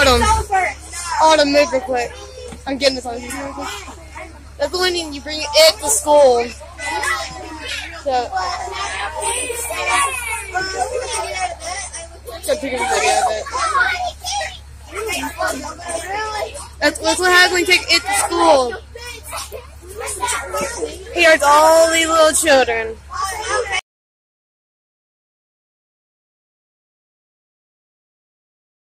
Autumn, move real quick. I'm getting this on you. That's the one you bring it to school. So take a video of it. That's what happens when you take it to school. Here's all these little children.